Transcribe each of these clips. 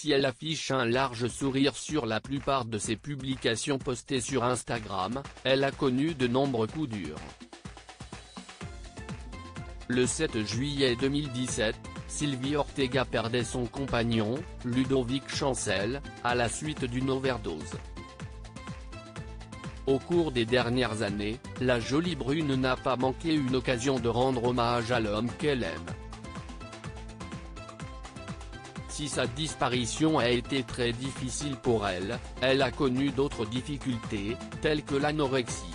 si elle affiche un large sourire sur la plupart de ses publications postées sur Instagram, elle a connu de nombreux coups durs. Le 7 juillet 2017, Sylvie Ortega perdait son compagnon, Ludovic Chancel, à la suite d'une overdose. Au cours des dernières années, la jolie brune n'a pas manqué une occasion de rendre hommage à l'homme qu'elle aime. Si sa disparition a été très difficile pour elle, elle a connu d'autres difficultés, telles que l'anorexie.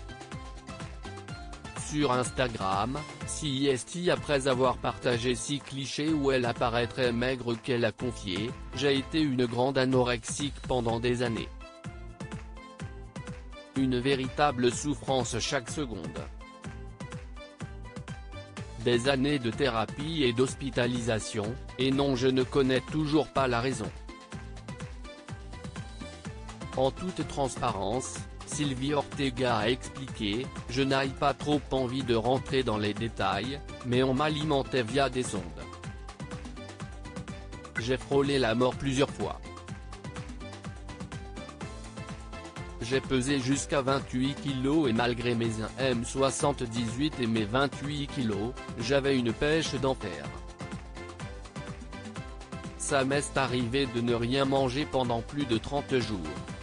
Sur Instagram, CIST après avoir partagé 6 clichés où elle apparaît très maigre qu'elle a confié « J'ai été une grande anorexique pendant des années. Une véritable souffrance chaque seconde. Des années de thérapie et d'hospitalisation, et non je ne connais toujours pas la raison. » En toute transparence, Sylvie Ortega a expliqué « Je n'ai pas trop envie de rentrer dans les détails, mais on m'alimentait via des sondes. J'ai frôlé la mort plusieurs fois. J'ai pesé jusqu'à 28 kg et malgré mes 1m78 et mes 28 kg, j'avais une pêche d'enfer. Ça m'est arrivé de ne rien manger pendant plus de 30 jours.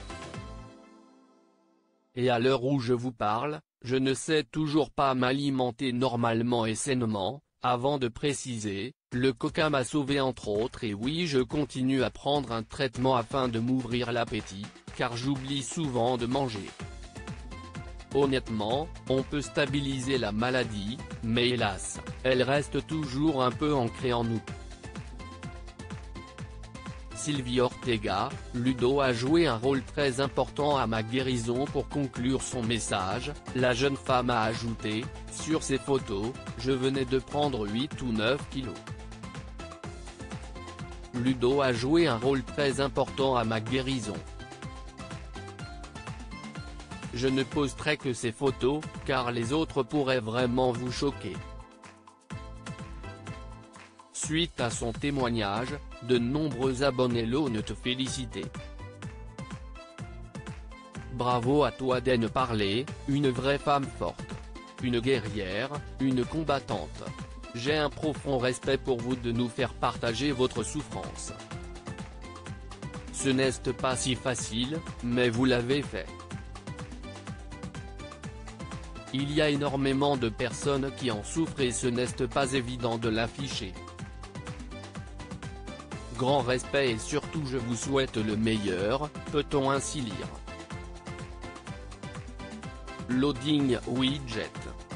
Et à l'heure où je vous parle, je ne sais toujours pas m'alimenter normalement et sainement. » Avant de préciser, le coca m'a sauvé entre autres et oui je continue à prendre un traitement afin de m'ouvrir l'appétit, car j'oublie souvent de manger. Honnêtement, on peut stabiliser la maladie, mais hélas, elle reste toujours un peu ancrée en nous. Sylvie Ortega, Ludo a joué un rôle très important à ma guérison pour conclure son message, la jeune femme a ajouté, sur ses photos, je venais de prendre 8 ou 9 kilos. Ludo a joué un rôle très important à ma guérison. Je ne posterai que ces photos, car les autres pourraient vraiment vous choquer. Suite à son témoignage, de nombreux abonnés l'ont félicité. Bravo à toi d'en parler, une vraie femme forte. Une guerrière, une combattante. J'ai un profond respect pour vous de nous faire partager votre souffrance. Ce n'est pas si facile, mais vous l'avez fait. Il y a énormément de personnes qui en souffrent et ce n'est pas évident de l'afficher. Grand respect et surtout je vous souhaite le meilleur, peut-on ainsi lire. Loading widget.